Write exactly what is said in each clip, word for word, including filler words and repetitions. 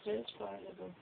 Selvspejlet du.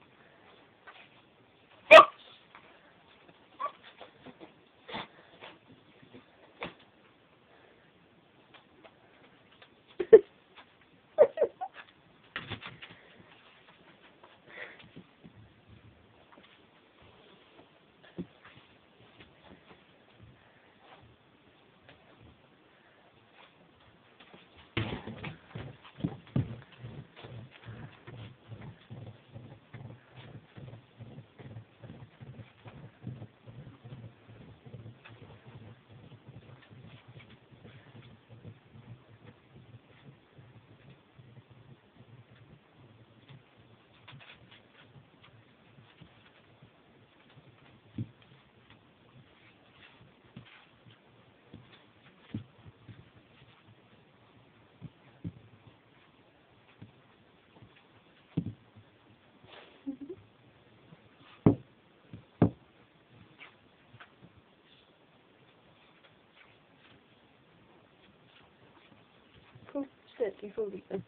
Fuldstændig forvirret.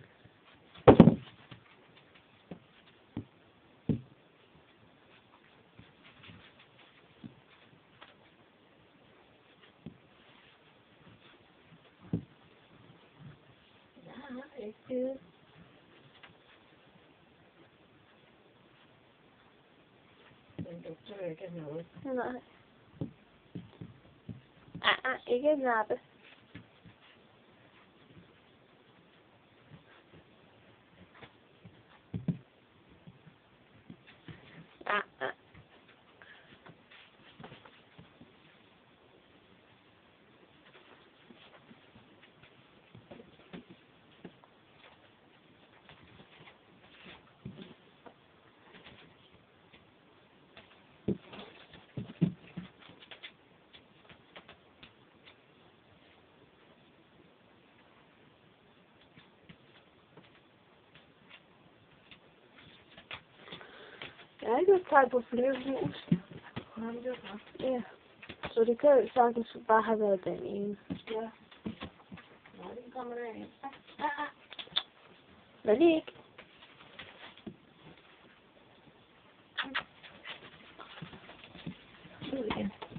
Nej, ikke det. Den lugter ikke af noget. Nej. Ah, ah, ikke en nappe. Ah, ah. Jeg har ikke taget på flere hus. Ja. Så det kan jo sagtens bare have været den ene. Ja. Nå, den kommer der ind. Ah, ah. Malik. Ud igen.